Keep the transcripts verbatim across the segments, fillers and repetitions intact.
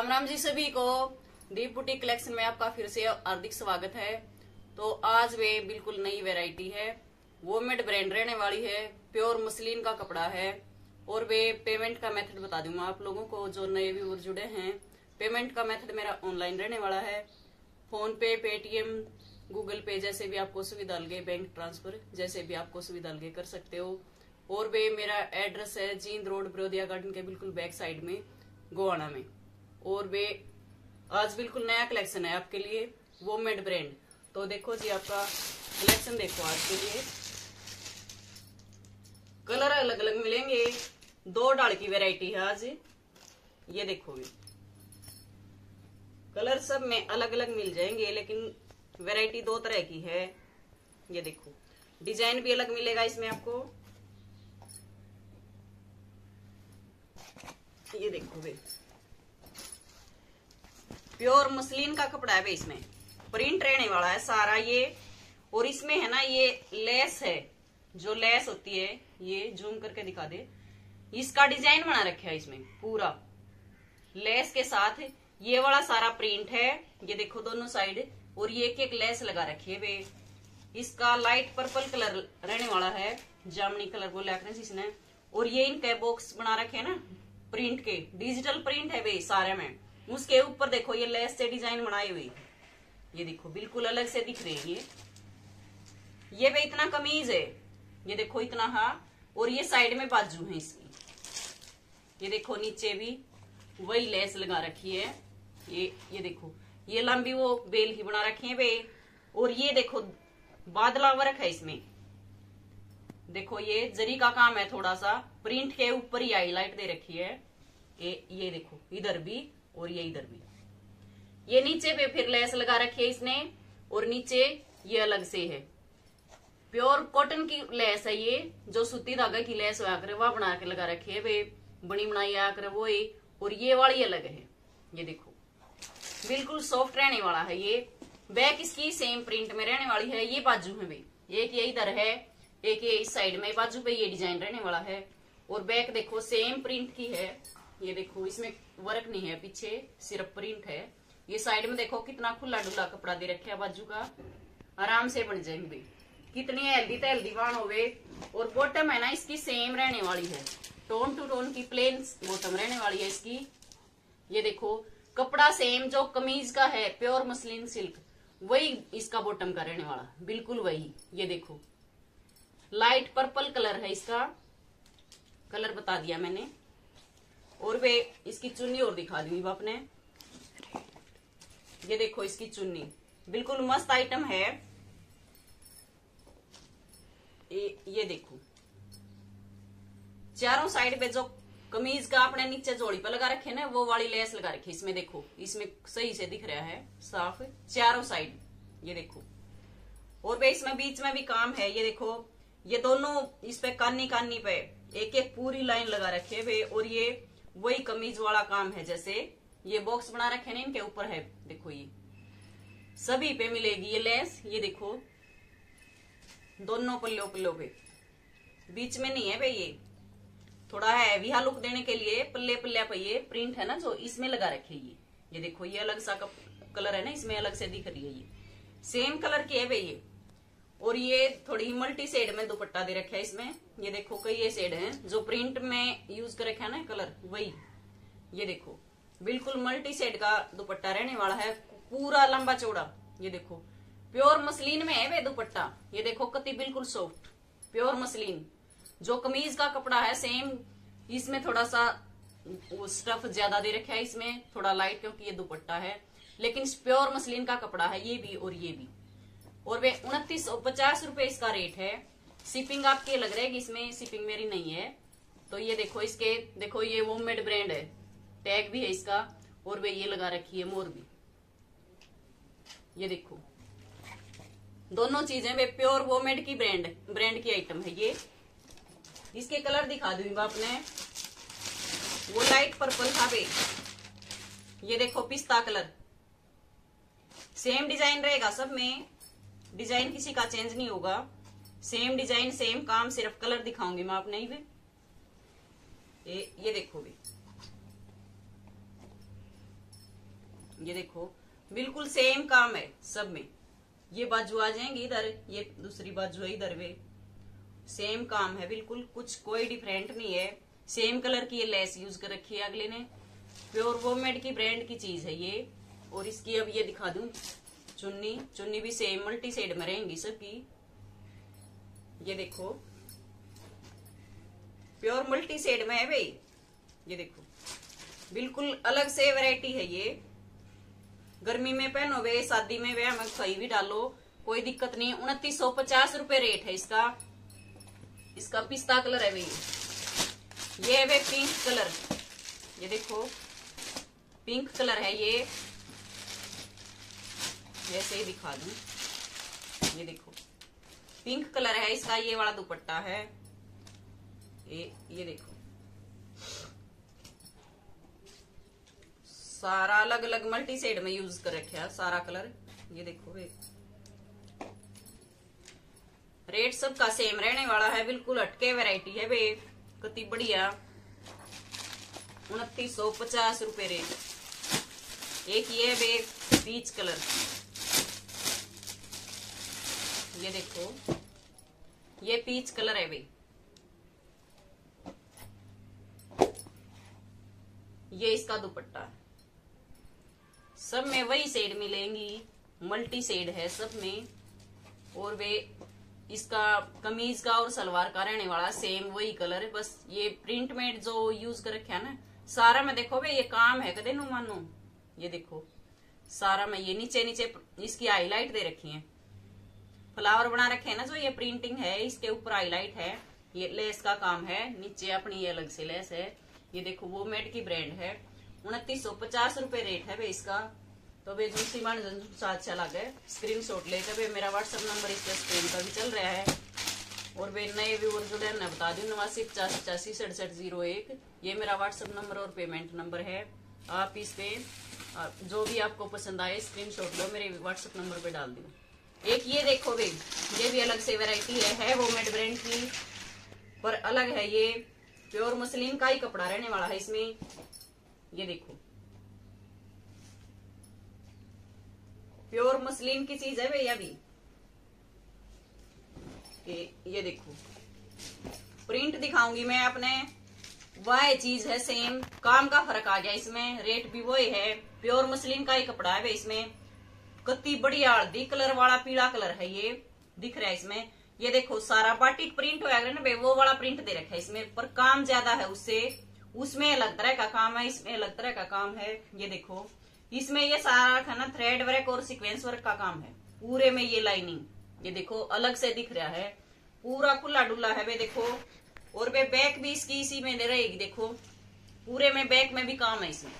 राम राम जी सभी को। दीप boutique collection में आपका फिर से हार्दिक स्वागत है। तो आज वे बिल्कुल नई वैरायटी है, वोमेड ब्रांड रहने वाली है, प्योर मसलिन का कपड़ा है। और वे पेमेंट का मेथड बता दूंगा आप लोगों को जो नए व्यूअर जुड़े हैं। पेमेंट का मेथड मेरा ऑनलाइन रहने वाला है, फोन पे, पेटीएम, गूगल पे जैसे भी आपको सुविधा लगे, बैंक ट्रांसफर जैसे भी आपको सुविधा लगे कर सकते हो। और वे मेरा एड्रेस है जींद रोड ब्रोदिया गार्डन के बिल्कुल बैक साइड में गोवाना में। और वे आज बिल्कुल नया कलेक्शन है आपके लिए, वोमेड ब्रांड। तो देखो जी, आपका कलेक्शन देखो आज के लिए। कलर अलग अलग मिलेंगे, दो डाल की वैरायटी है आज। ये देखो भी कलर सब में अलग अलग मिल जाएंगे, लेकिन वैरायटी दो तरह की है। ये देखो डिजाइन भी अलग मिलेगा इसमें आपको। ये देखो भाई प्योर मसलिन का कपड़ा है भाई, इसमें प्रिंट रहने वाला है सारा ये। और इसमें है ना ये लेस है, जो लेस होती है, ये जूम करके दिखा दे, इसका डिजाइन बना रखा है इसमें पूरा लेस के साथ। ये वाला सारा प्रिंट है, ये देखो दोनों साइड। और ये एक एक लेस लगा रखी है वे। इसका लाइट पर्पल कलर रहने वाला है, जामनी कलर बोला इसने। और ये इनके बॉक्स बना रखे है ना प्रिंट के, डिजिटल प्रिंट है वे सारे में। उसके ऊपर देखो ये लेस से डिजाइन बनाई हुई, ये देखो बिल्कुल अलग से दिख रहे हैं ये। ये वे इतना कमीज है, ये देखो इतना हा। और ये साइड में बाजू है इसकी, ये देखो नीचे भी वही लेस लगा रखी है। ये ये देखो ये लंबी वो बेल ही बना रखी है वे। और ये देखो बादला वर्क है इसमें, देखो ये जरी का काम है थोड़ा सा, प्रिंट के ऊपर ही हाईलाइट दे रखी है। ये ये देखो इधर भी और ये इधर भी। ये नीचे पे फिर लेस लगा रखी है इसने, और नीचे ये अलग से है। प्योर कॉटन की लेस है ये, जो सूती धागा की लेस हुआ करे वह बना के लगा रखी है वे, बनी बनाई आ करे वो ही। और ये वाली अलग है, ये देखो बिल्कुल सॉफ्ट रहने वाला है ये। बैक इसकी सेम प्रिंट में रहने वाली है। ये बाजू है वे, एक ये इधर है, एक ये इस साइड में बाजू पे ये डिजाइन रहने वाला है। और बैक देखो सेम प्रिंट की है, ये देखो इसमें वर्क नहीं है, पीछे सिर्फ प्रिंट है। ये साइड में देखो कितना खुला डुला कपड़ा दे रखा है बाजू का, आराम से बन जाएंगे। कितनी हेल्दी तो हेल्दी बाण होवे। और बॉटम है ना इसकी सेम रहने वाली है, टोन टू टोन की प्लेन बॉटम रहने वाली है इसकी। ये देखो कपड़ा सेम जो कमीज का है प्योर मसलिन सिल्क, वही इसका बॉटम का रहने वाला, बिल्कुल वही। ये देखो लाइट पर्पल कलर है इसका, कलर बता दिया मैंने। और वे इसकी चुन्नी और दिखा दी आपने, ये देखो इसकी चुन्नी बिल्कुल मस्त आइटम है। ये, ये देखो चारों साइड पे जो कमीज का अपने नीचे जोड़ी पे लगा रखे ना, वो वाली लेस लगा रखी इसमें। देखो इसमें सही से दिख रहा है साफ चारों साइड, ये देखो। और वे इसमें बीच में भी काम है, ये देखो ये दोनों इस पे कानी कानी पे एक एक पूरी लाइन लगा रखे वे। और ये वही कमीज वाला काम है, जैसे ये बॉक्स बना रखे ना इनके ऊपर है, देखो ये सभी पे मिलेगी ये लेस। ये देखो दोनों पल्लों पल्लों पे, बीच में नहीं है भाई। ये थोड़ा हैवी हा लुक देने के लिए पल्ले पल्ले पे ये प्रिंट है ना जो इसमें लगा रखे ये। ये देखो ये अलग सा कलर है ना, इसमें अलग से दिख रही है, ये सेम कलर की है भाई ये। और ये थोड़ी मल्टी शेड में दुपट्टा दे रखा है इसमें। ये देखो कई ये शेड हैं जो प्रिंट में यूज कर रखा है ना कलर, वही। ये देखो बिल्कुल मल्टी शेड का दुपट्टा रहने वाला है, पूरा लंबा चौड़ा। ये देखो प्योर मसलिन में है वे दुपट्टा, ये देखो कति बिल्कुल सॉफ्ट प्योर मसलिन। जो कमीज का कपड़ा है सेम, इसमें थोड़ा सा स्टफ ज्यादा दे रखा है, इसमें थोड़ा लाइट क्योंकि ये दुपट्टा है। लेकिन प्योर मसलिन का कपड़ा है ये भी और ये भी। और वे उनतीस सौ पचास रुपए इसका रेट है। शिपिंग आपकी अलग रहेगी, इसमें शिपिंग मेरी नहीं है। तो ये देखो इसके देखो ये वोमेड ब्रांड है, टैग भी है इसका। और वे ये लगा रखी है मोर भी, ये देखो दोनों चीजें वे प्योर वोमेड की ब्रांड ब्रांड की आइटम है ये। इसके कलर दिखा दूंगी आपने, वो लाइट पर्पल था वे, ये देखो पिस्ता कलर। सेम डिजाइन रहेगा सब में, डिजाइन किसी का चेंज नहीं होगा, सेम डिजाइन सेम काम, सिर्फ कलर दिखाऊंगी मैं आपने ही। ये ये देखो भी ये देखो बिल्कुल सेम काम है सब में। ये बाजू आ जाएंगी इधर, ये दूसरी बाजू है इधर, वे सेम काम है बिल्कुल, कुछ कोई डिफरेंट नहीं है। सेम कलर की ये लेस यूज कर रखी है अगले ने, प्योर वोमेड की ब्रांड की चीज है ये। और इसकी अब ये दिखा दूं चुन्नी, चुन्नी भी सेम मल्टी शेड में रहेंगी सबकी। ये देखो प्योर मल्टी शेड में है भाई, ये देखो बिल्कुल अलग से वैरायटी है ये। गर्मी में पहनो वे, शादी में वे, में कहीं भी डालो कोई दिक्कत नहीं। उनतीस सौ पचास रुपए रेट है इसका। इसका पिस्ता कलर है भाई, ये है वे पिंक कलर, ये देखो पिंक कलर है ये। ऐसे ही दिखा दूं, ये देखो पिंक कलर है इसका। ये वाला दुपट्टा है ये, ये देखो सारा अलग अलग मल्टी शेड में यूज कर रखा है सारा कलर। ये देखो वे रेट सबका सेम रहने वाला है, बिल्कुल हटके वैरायटी है वे, कति बढ़िया। उनतीस सौ पचास रुपए रेट। एक ये वे पीच कलर, ये देखो ये पीच कलर है वे, ये इसका दुपट्टा है। सब में वही शेड मिलेंगी, मल्टी शेड है सब में। और वे इसका कमीज का और सलवार का रहने वाला सेम वही कलर है, बस ये प्रिंट में जो यूज कर रखा है ना सारा में देखो भाई ये काम है कदे नु मानो। ये देखो सारा में ये नीचे नीचे इसकी हाईलाइट दे रखी है, फ्लावर बना रखे है ना जो ये प्रिंटिंग है, इसके ऊपर हाईलाइट है। ये लेस का काम है, नीचे अपनी ये अलग से लेस है। ये देखो वो मेड की ब्रांड है। उनतीस सौ पचास रुपए रेट है भाई इसका। तो भाई जो सीमान साथ चला गए स्क्रीन शॉट लेकर भाई, मेरा व्हाट्सएप नंबर इस पर स्क्रीन पर भी चल रहा है। और भाई नए व्यूअर जो है ना बता दूं, नवासी पचासी पचासी सड़सठ जीरो एक, ये मेरा व्हाट्सएप नंबर और पेमेंट नंबर है। आप इस पे जो भी आपको पसंद आए स्क्रीन शॉट लो, मेरे व्हाट्सएप नंबर पे डाल दो। एक ये देखो भाई, ये भी अलग से वेराइटी है, है वोमेड ब्रांड की पर अलग है। ये प्योर मसलिन का ही कपड़ा रहने वाला है इसमें। ये देखो प्योर मसलिन की चीज है भैया भी। ये, ये देखो प्रिंट दिखाऊंगी मैं अपने, वह चीज है सेम, काम का फर्क आ गया इसमें, रेट भी वही है। प्योर मसलिन का ही कपड़ा है भाई इसमें। कति बढ़िया हल्दी कलर वाला पीला कलर है ये, दिख रहा है इसमें। ये देखो सारा बाटिक प्रिंट होया ना भाई, वो वाला प्रिंट दे रखा है इसमें, पर काम ज्यादा है उससे। उसमें अलग तरह का काम है, इसमें अलग तरह का काम है। ये देखो इसमें ये सारा है ना थ्रेड वर्क और सीक्वेंस वर्क का काम है पूरे में। ये लाइनिंग ये देखो अलग से दिख रहा है, पूरा खुला डुला है भाई देखो। और वे बैक भी इसकी इसी में दे रहेगी, देखो पूरे में बैक में भी काम है इसमें।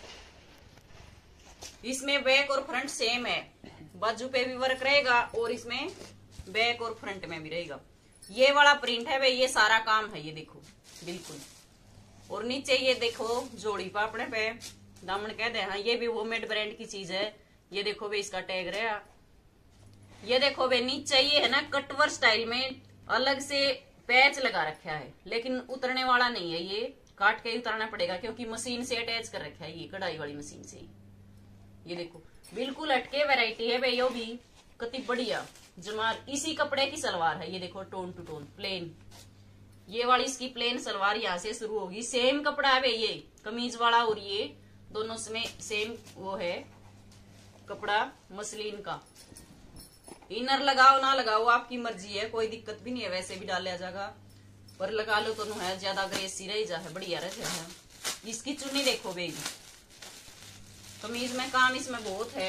इसमें बैक और फ्रंट सेम है, बाजू पे भी वर्क रहेगा और इसमें बैक और फ्रंट में भी रहेगा। ये वाला प्रिंट है भाई, ये सारा काम है ये देखो बिल्कुल। और नीचे ये देखो जोड़ी पापड़े पे दामन कह दे, हाँ ये भी वोमेड ब्रांड की चीज है। ये देखो भाई इसका टैग रहा। ये देखो भाई नीचे ये है ना कटवर स्टाइल में अलग से पैच लगा रखा है, लेकिन उतरने वाला नहीं है, ये काट के ही उतारना पड़ेगा क्योंकि मशीन से अटैच कर रखा है ये कढ़ाई वाली मशीन से। ये देखो बिल्कुल हटके वैरायटी है भाई, यो भी कति बढ़िया जमार। इसी कपड़े की सलवार है, ये देखो टोन टू टोन प्लेन। ये वाली इसकी प्लेन सलवार यहाँ से शुरू होगी। सेम कपड़ा है भाई ये कमीज वाला, और ये दोनों में सेम वो है कपड़ा मसलिन का। इनर लगाओ ना लगाओ आपकी मर्जी है, कोई दिक्कत भी नहीं है, वैसे भी डाला जाएगा, पर लगा लो तो है ज्यादा ग्रेसी रही जा है, बढ़िया रह है। इसकी चुन्नी देखो भाई, कमीज में काम इसमें बहुत है।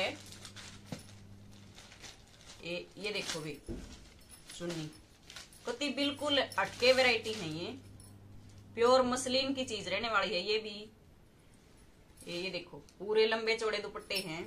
ये ये देखो भाई चुन्नी कति बिल्कुल अटके वैरायटी है, ये प्योर मसलिन की चीज रहने वाली है ये भी। ये ये देखो पूरे लंबे चौड़े दुपट्टे हैं।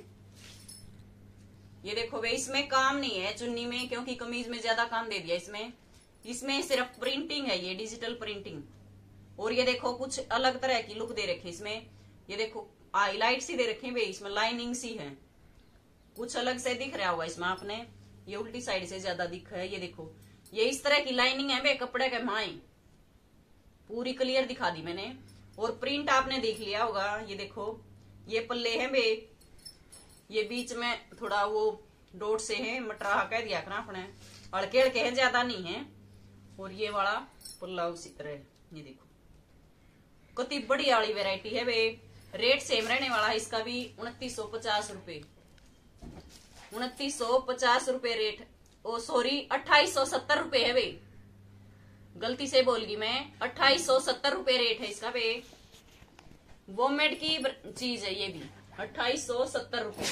ये देखो भाई इसमें काम नहीं है चुन्नी में, क्योंकि कमीज में ज्यादा काम दे दिया इसमें। इसमें सिर्फ प्रिंटिंग है, ये डिजिटल प्रिंटिंग। और ये देखो कुछ अलग तरह की लुक दे रखी इसमें। ये देखो हाईलाइट सी दे रखी भाई, इसमें लाइनिंग सी है, कुछ अलग से दिख रहा होगा इसमें आपने। ये उल्टी साइड से ज्यादा दिख है। ये देखो ये इस तरह की लाइनिंग है भाई कपड़े के माए, पूरी क्लियर दिखा दी मैंने। और प्रिंट आपने देख लिया होगा। ये देखो ये पल्ले हैं भाई, ये बीच में थोड़ा वो डोट से है, मटरा कह दिया करना अपने, हल्के हल्के है, ज्यादा नहीं है। और ये वाला पुल्ला उसी तरह, ये देखो कितनी बढ़िया वाली वेरायटी है वे। रेट सेम रहने वाला है इसका भी, उनतीस सौ पचास रुपए उनतीस सौ पचास रुपए रेट। ओ सॉरी, अट्ठाईस सौ सत्तर रुपए है वे, गलती से बोल गई मैं, अट्ठाईस सौ सत्तर रुपए रेट है इसका वे। वोमेड की चीज है ये भी, अट्ठाईस सौ सत्तर रुपए।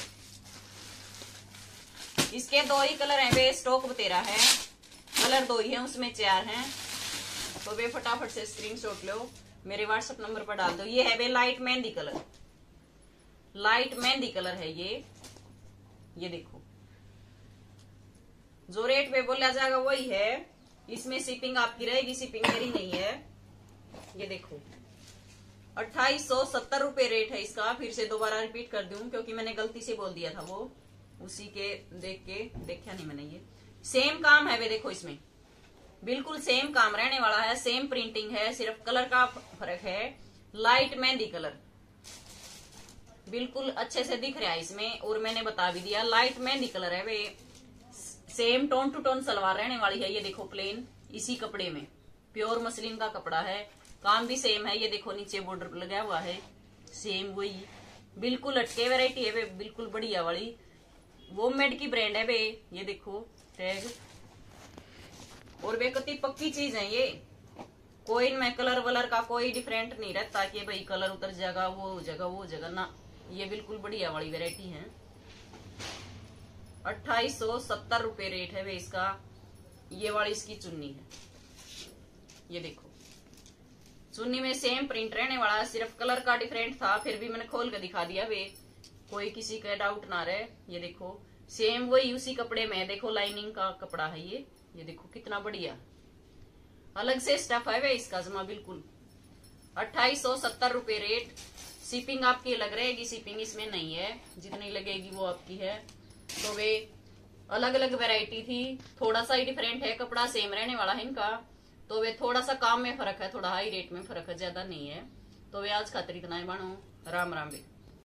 इसके दो ही कलर हैं वे, स्टॉक बतेरा है, कलर दो ही है, उसमें चार हैं। तो वे फटाफट से स्क्रीनशॉट लो, मेरे व्हाट्सएप नंबर पर डाल दो। ये है वे light mehndi colour, light mehndi colour है ये ये देखो, जो रेट पे बोला जाएगा वही है। इसमें शिपिंग आपकी रहेगी, शिपिंग मेरी नहीं है। ये देखो अट्ठाईस सौ सत्तर रुपए रेट है इसका। फिर से दोबारा रिपीट कर दूं क्योंकि मैंने गलती से बोल दिया था, वो उसी के देख के देखा नहीं मैंने। ये सेम काम है वे, देखो इसमें बिल्कुल सेम काम रहने वाला है, सेम प्रिंटिंग है, सिर्फ कलर का फर्क है। लाइट मेहंदी कलर बिल्कुल अच्छे से दिख रहा है इसमें, और मैंने बता भी दिया लाइट मेहंदी कलर है वे। Same tone to tone salwar रहने वाली है। ये देखो प्लेन इसी कपड़े में, प्योर मसलिन का कपड़ा है, काम भी सेम है। ये देखो नीचे बॉर्डर लगा हुआ है, सेम वही, बिल्कुल अटके वैरायटी है वे, बिल्कुल बढ़िया वाली। वोमेड की ब्रांड है वे, ये देखो टैग, और वे कितनी पक्की चीज है ये, कोई इनमें कलर वलर का कोई डिफरेंट नहीं रहता कि भाई कलर उतर जाएगा, वो जगह वो जगह ना, ये बिल्कुल बढ़िया वाली वैरायटी है। अट्ठाईस सौ सत्तर रुपए रेट है वे इसका। ये वाली इसकी चुन्नी है, ये देखो चुन्नी में सेम प्रिंट रहने वाला है, सिर्फ कलर का डिफरेंट था, फिर भी मैंने खोल के दिखा दिया वे, कोई किसी का डाउट ना रहे। ये देखो सेम वही उसी कपड़े में, देखो लाइनिंग का कपड़ा है ये ये देखो कितना बढ़िया, अलग से स्टफ है वे इसका जमा बिल्कुल। अट्ठाईस सौ सत्तर रुपए रेट। शिपिंग आपकी अलग रहेगी, शिपिंग इसमें नहीं है, जितनी लगेगी वो आपकी है। तो वे अलग अलग वैरायटी थी, थोड़ा सा ही डिफरेंट है, कपड़ा सेम रहने वाला है इनका। तो वे थोड़ा सा काम में फर्क है, थोड़ा हाई रेट में फर्क है, ज्यादा नहीं है। तो वे आज खातिर इतना ही बानो, राम राम भी।